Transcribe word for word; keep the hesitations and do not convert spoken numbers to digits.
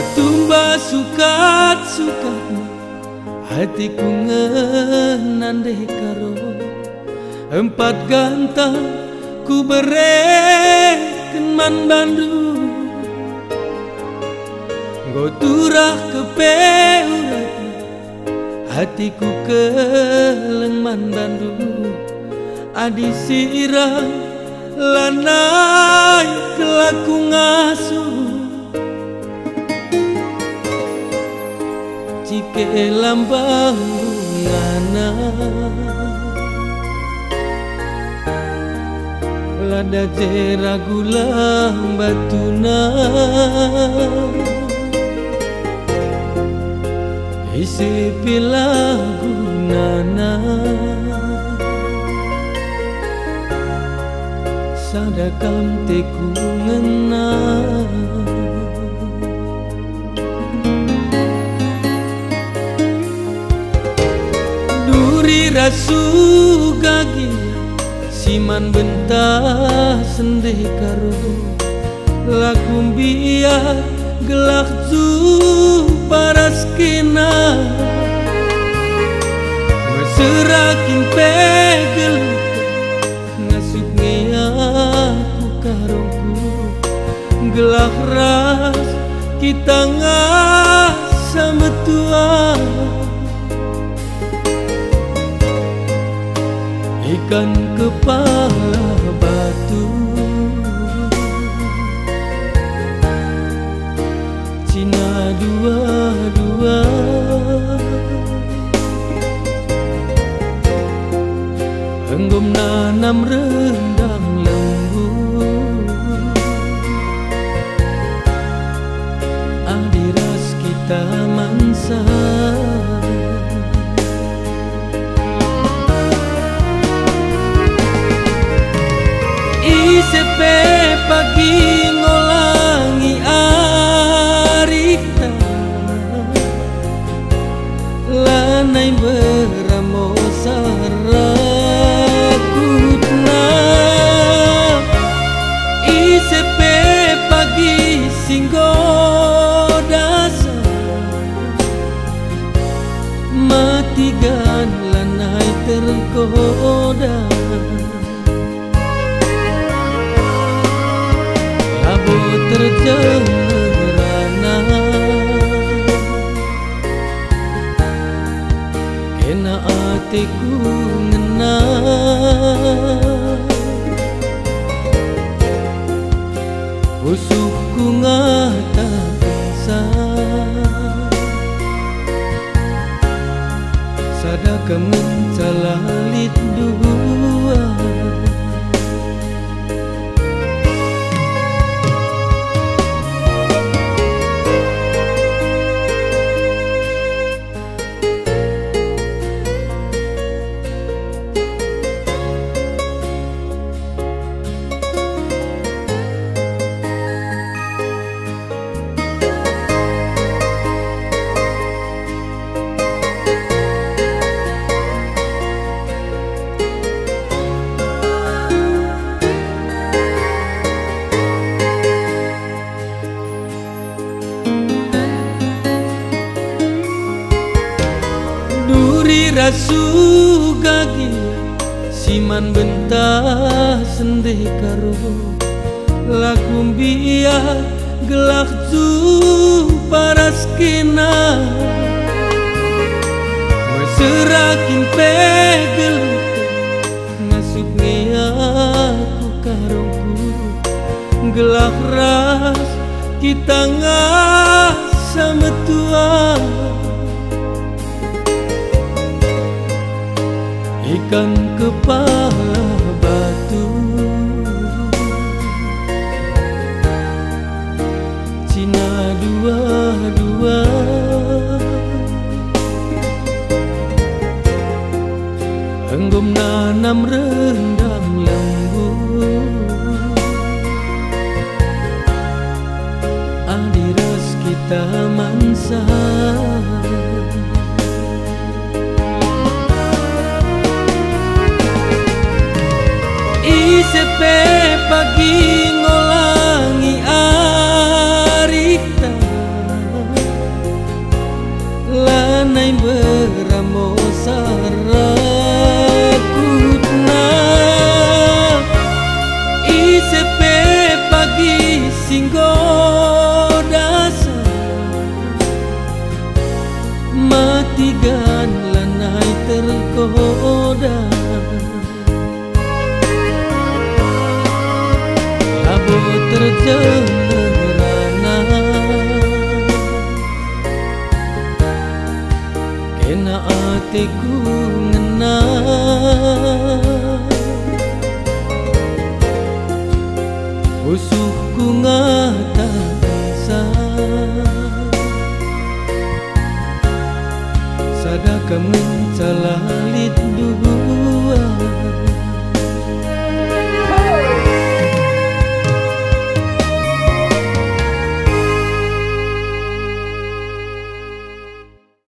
Tumba sukat-sukat hatiku ngenande karo empat gantang ku bereken man bandu nggo turah kepeurat hatiku keleng man bandu adi sirah lanai kelaku ngasuh cike lambang bungana lada jera gulang batuna isi pilagunana sadakam teku ngena rasu gagi siman bentah sendeh karo lakum biar gelak zu paras kena meserakin pegel ngasuk ngeaku karongku gelak ras kita ngasa metua ikan kepala batu Cina dua-dua enggom nanam rendang lembu adiras kita mansa sepe pagi ngolangi arita lanai beramo sarakutna isepe pagi singgo dasa matigan lanai tergoda terjerana kena hatiku ngena usuhku ngata bisa sadaka mencalalit dua rasu gagi siman bentah sendeh karo lakum biar gelak zu paras kena meserakin pegel ngasuk ngeaku karongku gelak ras kita ngasa metua ikan kepala batu Cina dua-dua enggom nanam rendang lembu adiras kita mansa sepe pagi singgo dasa mati gan lanai tergoda labo terjemerana kena atiku ngena usuh